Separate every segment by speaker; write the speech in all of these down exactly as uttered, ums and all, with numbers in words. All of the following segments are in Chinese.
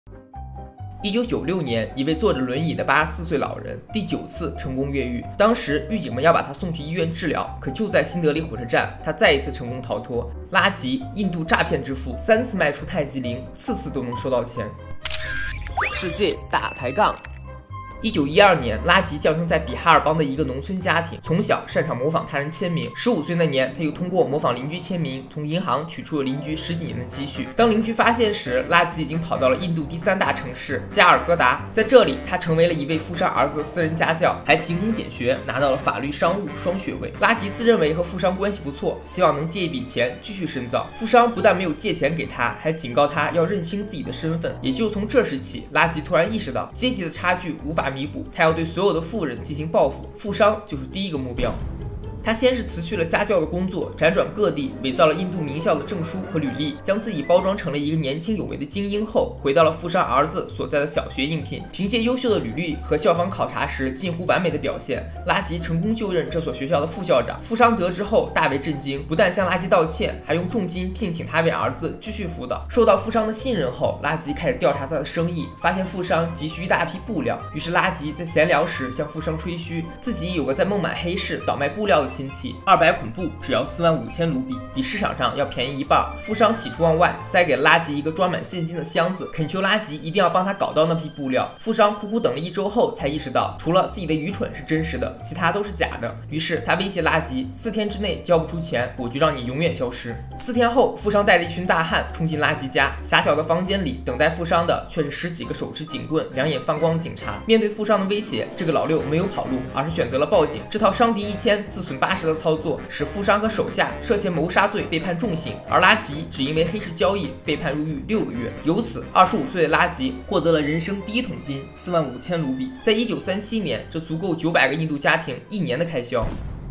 Speaker 1: 一九九六年，一位坐着轮椅的八十四岁老人第九次成功越狱。当时狱警们要把他送去医院治疗，可就在新德里火车站，他再一次成功逃脱。拉吉，印度诈骗之父，三次卖出泰姬陵，次次都能收到钱。世界大抬杠。一九一二年，拉吉降生在比哈尔邦的一个农村家庭，从小擅长模仿他人签名。十五岁那年，他又通过模仿邻居签名，从银行取出了邻居十几年的积蓄。当邻居发现时，拉吉已经跑到了印度第三大城市加尔各答，在这里，他成为了一位富商儿子的私人家教，还勤工俭学，拿到了法律、商务双学位。拉吉自认为和富商关系不错，希望能借一笔钱继续深造。富商不但没有借钱给他，还警告他要认清自己的身份。也就从这时起，拉吉突然意识到阶级的差距无法弥补，他要对所有的富人进行报复，富商就是第一个目标。他先是辞去了家教的工作，辗转各地，伪造了印度名校的证书和履历，将自己包装成了一个年轻有为的精英后，回到了富商儿子所在的小学应聘。凭借优秀的履历和校方考察时近乎完美的表现，拉吉成功就任这所学校的副校长。富商得知后大为震惊，不但向拉吉道歉，还用重金聘请他为儿子继续辅导。受到富商的信任后，拉吉开始调查他的生意，发现富商急需一大批布料，于是拉吉在闲聊时向富商吹嘘自己有个在孟买黑市倒卖布料的亲戚，二百捆布只要四万五千卢比，比市场上要便宜一半。富商喜出望外，塞给拉吉一个装满现金的箱子，恳求拉吉一定要帮他搞到那批布料。富商苦苦等了一周后，才意识到除了自己的愚蠢是真实的，其他都是假的。于是他威胁拉吉，四天之内交不出钱，我就让你永远消失。四天后，富商带着一群大汉冲进拉吉家，狭小的房间里等待富商的却是十几个手持警棍、两眼放光的警察。面对富商的威胁，这个老六没有跑路，而是选择了报警。这套伤敌一千自损八十的操作使富商和手下涉嫌谋杀罪被判重刑，而拉吉只因为黑市交易被判入狱六个月。由此，二十五岁的拉吉获得了人生第一桶金四万五千卢比，在一九三七年，这足够九百个印度家庭一年的开销。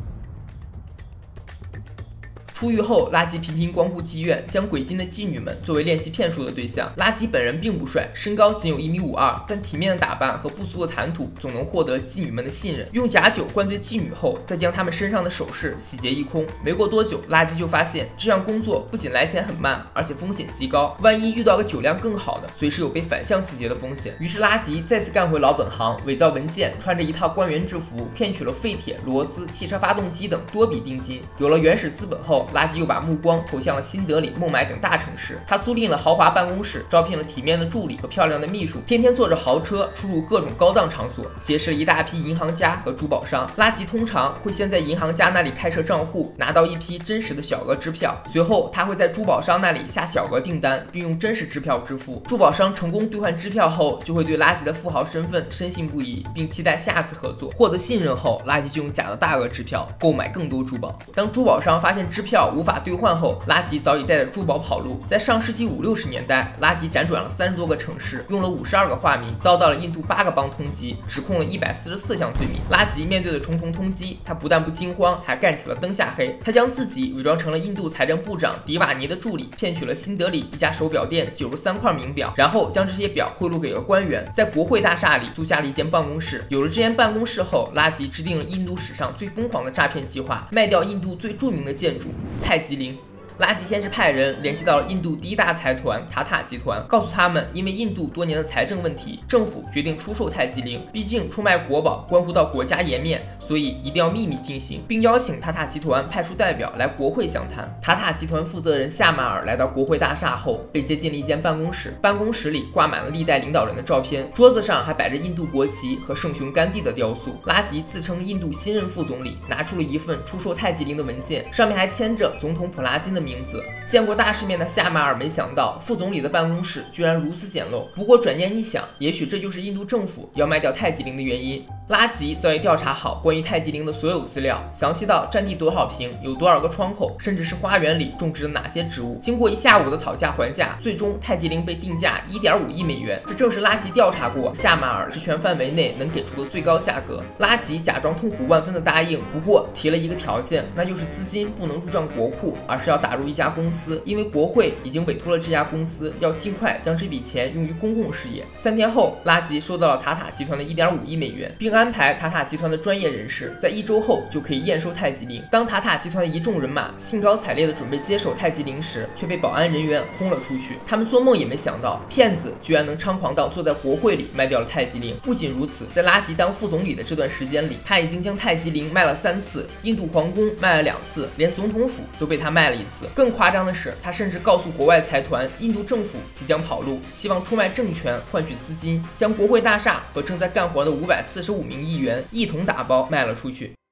Speaker 1: 出狱后，拉吉频频光顾妓院，将鬼精的妓女们作为练习骗术的对象。拉吉本人并不帅，身高仅有一米五二，但体面的打扮和不俗的谈吐总能获得妓女们的信任。用假酒灌醉妓女后，再将她们身上的首饰洗劫一空。没过多久，拉吉就发现这项工作不仅来钱很慢，而且风险极高，万一遇到个酒量更好的，随时有被反向洗劫的风险。于是拉吉再次干回老本行，伪造文件，穿着一套官员制服，骗取了废铁、螺丝、汽车发动机等多笔定金。有了原始资本后，拉吉又把目光投向了新德里、孟买等大城市。他租赁了豪华办公室，招聘了体面的助理和漂亮的秘书，天天坐着豪车出入各种高档场所，结识了一大批银行家和珠宝商。拉吉通常会先在银行家那里开设账户，拿到一批真实的小额支票，随后他会在珠宝商那里下小额订单，并用真实支票支付。珠宝商成功兑换支票后，就会对拉吉的富豪身份深信不疑，并期待下次合作。获得信任后，拉吉就用假的大额支票购买更多珠宝。当珠宝商发现支票无法兑换后，拉吉早已带着珠宝跑路。在上世纪五六十年代，拉吉辗转了三十多个城市，用了五十二个化名，遭到了印度八个邦通缉，指控了一百四十四项罪名。拉吉面对的重重通缉，他不但不惊慌，还干起了灯下黑。他将自己伪装成了印度财政部长迪瓦尼的助理，骗取了新德里一家手表店九十三块名表，然后将这些表贿赂给了官员，在国会大厦里租下了一间办公室。有了这间办公室后，拉吉制定了印度史上最疯狂的诈骗计划，卖掉印度最著名的建筑泰姬陵。拉吉先是派人联系到了印度第一大财团塔塔集团，告诉他们，因为印度多年的财政问题，政府决定出售泰姬陵。毕竟出卖国宝关乎到国家颜面，所以一定要秘密进行，并邀请塔塔集团派出代表来国会详谈。塔塔集团负责人夏马尔来到国会大厦后，被接进了一间办公室，办公室里挂满了历代领导人的照片，桌子上还摆着印度国旗和圣雄甘地的雕塑。拉吉自称印度新任副总理，拿出了一份出售泰姬陵的文件，上面还签着总统普拉金的名字。名字。见过大世面的夏马尔没想到副总理的办公室居然如此简陋，不过转念一想，也许这就是印度政府要卖掉泰姬陵的原因。拉吉早已调查好关于泰姬陵的所有资料，详细到占地多少平，有多少个窗口，甚至是花园里种植了哪些植物。经过一下午的讨价还价，最终泰姬陵被定价一点五亿美元，这正是拉吉调查过夏马尔职权范围内能给出的最高价格。拉吉假装痛苦万分的答应，不过提了一个条件，那就是资金不能入账国库，而是要打入入一家公司，因为国会已经委托了这家公司要尽快将这笔钱用于公共事业。三天后，拉吉收到了塔塔集团的 一点五亿美元，并安排塔塔集团的专业人士在一周后就可以验收太极铃。当塔塔集团的一众人马兴高采烈地准备接手太极铃时，却被保安人员轰了出去。他们做梦也没想到，骗子居然能猖狂到坐在国会里卖掉了太极铃。不仅如此，在拉吉当副总理的这段时间里，他已经将太极铃卖了三次，印度皇宫卖了两次，连总统府都被他卖了一次。更夸张的是，他甚至告诉国外财团，印度政府即将跑路，希望出卖政权换取资金，将国会大厦和正在干活的五百四十五名议员一同打包卖了出去。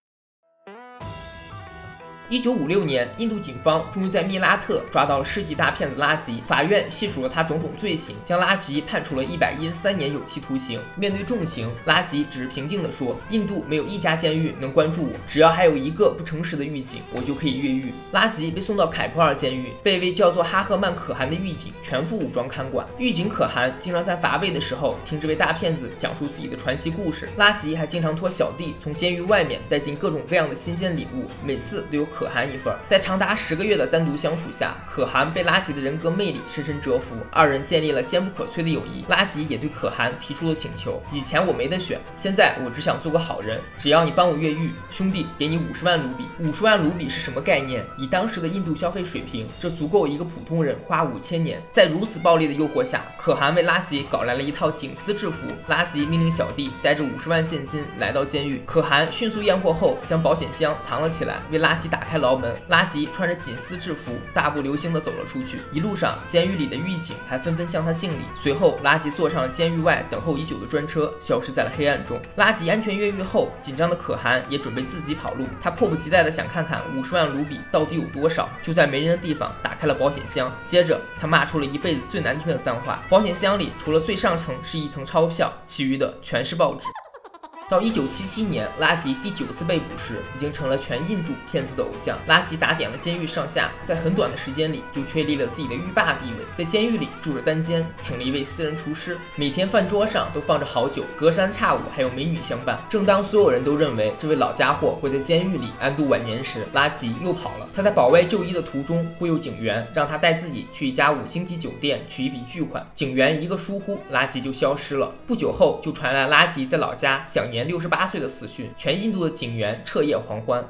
Speaker 1: 一九五六年，印度警方终于在密拉特抓到了世纪大骗子拉吉。法院细数了他种种罪行，将拉吉判处了一百一十三年有期徒刑。面对重刑，拉吉只是平静地说：“印度没有一家监狱能关注我，只要还有一个不诚实的狱警，我就可以越狱。”拉吉被送到凯普尔监狱，被一位叫做哈赫曼可汗的狱警全副武装看管。狱警可汗经常在乏味的时候听这位大骗子讲述自己的传奇故事。拉吉还经常托小弟从监狱外面带进各种各样的新鲜礼物，每次都有可汗一份。在长达十个月的单独相处下，可汗被拉吉的人格魅力深深折服，二人建立了坚不可摧的友谊。拉吉也对可汗提出了请求：以前我没得选，现在我只想做个好人，只要你帮我越狱，兄弟给你五十万卢比。五十万卢比是什么概念？以当时的印度消费水平，这足够一个普通人花五千年。在如此暴力的诱惑下，可汗为拉吉搞来了一套警司制服。拉吉命令小弟带着五十万现金来到监狱，可汗迅速验货后将保险箱藏了起来，为拉吉打开牢门。拉吉穿着警司制服，大步流星地走了出去。一路上，监狱里的狱警还纷纷向他敬礼。随后，拉吉坐上了监狱外等候已久的专车，消失在了黑暗中。拉吉安全越狱后，紧张的可汗也准备自己跑路。他迫不及待地想看看五十万卢比到底有多少。就在没人的地方打开了保险箱，接着他骂出了一辈子最难听的脏话。保险箱里除了最上层是一层钞票，其余的全是报纸。到一九七七年，拉吉第九次被捕时，已经成了全印度骗子的偶像。拉吉打点了监狱上下，在很短的时间里就确立了自己的狱霸地位。在监狱里住着单间，请了一位私人厨师，每天饭桌上都放着好酒，隔三差五还有美女相伴。正当所有人都认为这位老家伙会在监狱里安度晚年时，拉吉又跑了。他在保外就医的途中忽悠警员，让他带自己去一家五星级酒店取一笔巨款。警员一个疏忽，拉吉就消失了。不久后就传来拉吉在老家享年六十八岁的死讯，全印度的警员彻夜狂欢。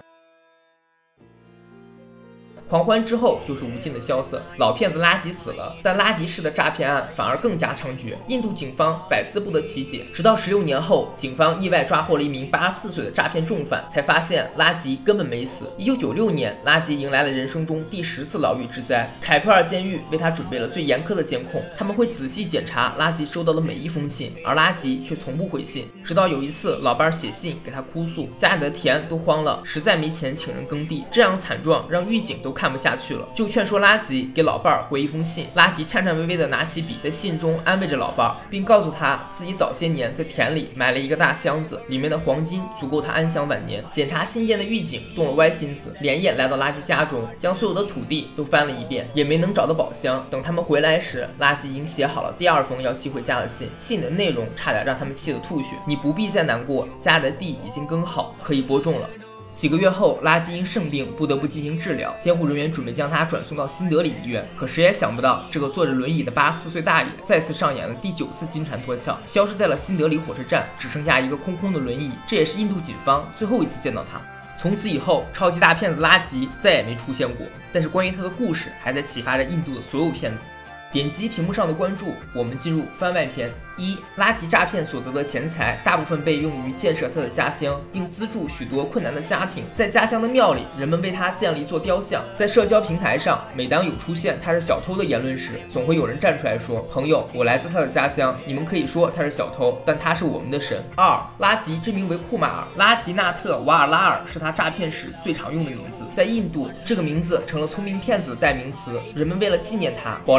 Speaker 1: 狂欢之后就是无尽的萧瑟，老骗子拉吉死了，但拉吉式的诈骗案反而更加猖獗，印度警方百思不得其解。直到十六年后，警方意外抓获了一名八十四岁的诈骗重犯，才发现拉吉根本没死。一九九六年，拉吉迎来了人生中第十次牢狱之灾。凯普尔监狱为他准备了最严苛的监控，他们会仔细检查拉吉收到的每一封信，而拉吉却从不回信。直到有一次，老伴写信给他哭诉，家里的田都荒了，实在没钱请人耕地。这样惨状让狱警都看不下去了，就劝说拉吉给老伴儿回一封信。拉吉颤颤巍巍地拿起笔，在信中安慰着老伴儿，并告诉他自己早些年在田里埋了一个大箱子，里面的黄金足够他安享晚年。检查信件的狱警动了歪心思，连夜来到拉吉家中，将所有的土地都翻了一遍，也没能找到宝箱。等他们回来时，拉吉已经写好了第二封要寄回家的信，信的内容差点让他们气得吐血。你不必再难过，家里的地已经耕好，可以播种了。几个月后，拉吉因生病不得不进行治疗，监护人员准备将他转送到新德里医院，可谁也想不到，这个坐着轮椅的八十四岁大爷再次上演了第九次金蝉脱壳，消失在了新德里火车站，只剩下一个空空的轮椅。这也是印度警方最后一次见到他。从此以后，超级大骗子拉吉再也没出现过，但是关于他的故事还在启发着印度的所有骗子。点击屏幕上的关注，我们进入番外篇。一、拉吉诈骗所得的钱财大部分被用于建设他的家乡，并资助许多困难的家庭。在家乡的庙里，人们为他建了一座雕像。在社交平台上，每当有出现他是小偷的言论时，总会有人站出来说：“朋友，我来自他的家乡，你们可以说他是小偷，但他是我们的神。”二、拉吉真名为库马尔，拉吉纳特·瓦尔拉尔是他诈骗时最常用的名字。在印度，这个名字成了聪明骗子的代名词。人们为了纪念他，宝莱坞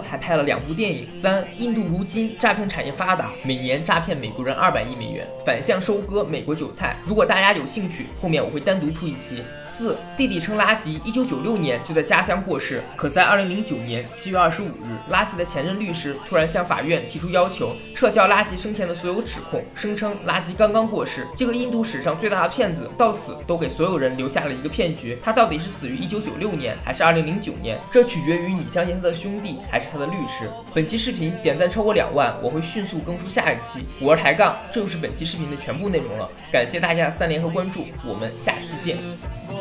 Speaker 1: 还拍了两部电影。三、印度如今诈骗产业发达，每年诈骗美国人二百亿美元，反向收割美国韭菜。如果大家有兴趣，后面我会单独出一期。四、弟弟称拉吉一九九六年就在家乡过世，可在二零零九年七月二十五日，拉吉的前任律师突然向法院提出要求，撤销拉吉生前的所有指控，声称拉吉刚刚过世。这个印度史上最大的骗子到死都给所有人留下了一个骗局，他到底是死于一九九六年还是二零零九年，这取决于你相信他的兄弟还是他的律师。本期视频点赞超过两万，我会迅速更出下一期。我是抬杠，这就是本期视频的全部内容了，感谢大家的三连和关注，我们下期见。